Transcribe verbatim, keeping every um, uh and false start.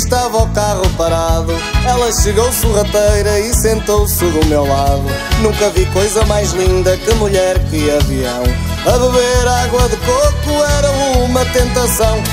estava o carro parado. Ela chegou sorrateira e sentou-se do meu lado. Nunca vi coisa mais linda que mulher que avião. A beber água de coco era uma tentação.